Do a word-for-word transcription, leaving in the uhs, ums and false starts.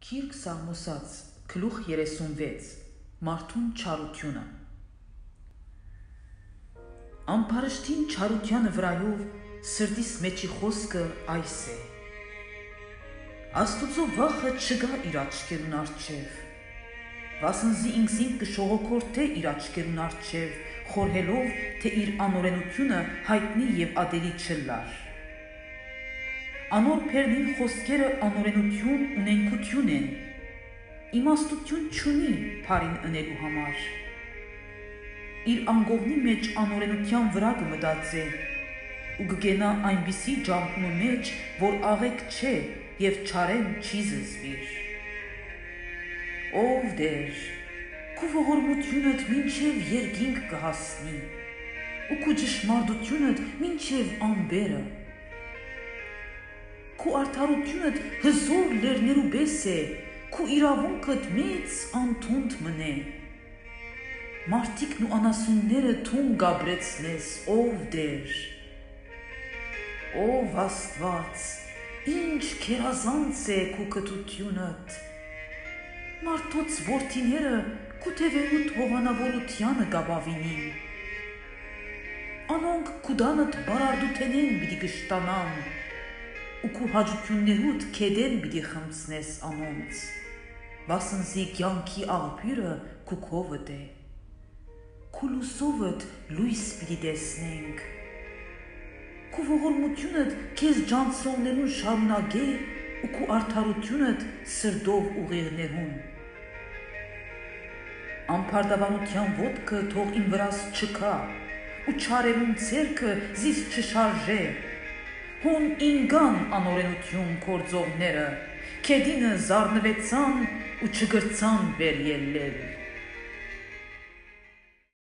Քիրք Սամոսաց, գլուխ երեսունվեց, մարդուն չարությունը։ Ամբարշտին չարությանը վրայով սրդիս մեջի խոսքը այս է. Աստուծո վախը չգա իր աչքերուն առջև, վասնզի ինքսին կշողոքորթե իր աչքերուն առջև, խորհելով, թե իր անօրենությունը հայտնի և ադելի չլար։ Անոր փերնին խոսքերը անօրենություն ունենքություն են, իմաստություն չունի փարին ընելու համար։ Իր անգողնի մեջ անօրենության վրա կմտածե, ու կգենա այնպիսի ջամփունու մեջ, որ աղեկ չէ և չարեն չի զզվիր։ Ով դեր, քու ողորմությունդ մինչև երկինք կհասնի, ու քու ճշմարտությունդ մինչև ամբերը։ Քու արդարությունդ հզոր լերներու պես է, քու իրավունքդ մեծ անթունդ մնե։ Մարդիկն ու անասունները թուն գաբրեցնես, ով դեր։ Ով Աստված, ինչ քերազանց է քու կթությունդ։ Մարդոց որդիները քու թևերուդ հովանավորությանը գաբավինին։ Անոնք քու դանդ բարարդութենեն պիտի կշտանան, ու քու հաջություններուդ քեդեն պիտի խմցնես անոնց, վասնզի կյանքի աղբյուրը քու քովդ է։ Քու լուսովդ լույս պիտի տեսնենք։ Քու ողորմությունդ քեզ ջանցրողներուն շարունակե ու քու արդարությունդ սրդով ուղիղներուն։ Ամփարտավանության ոտքը թող իմ վրաս չքա, ու չարերուն ցերքը զիս չշարժե։ Հոն ինգան անօրենություն կործողները, քեդինը զարնվեցան ու չգրցան վեր ելլել։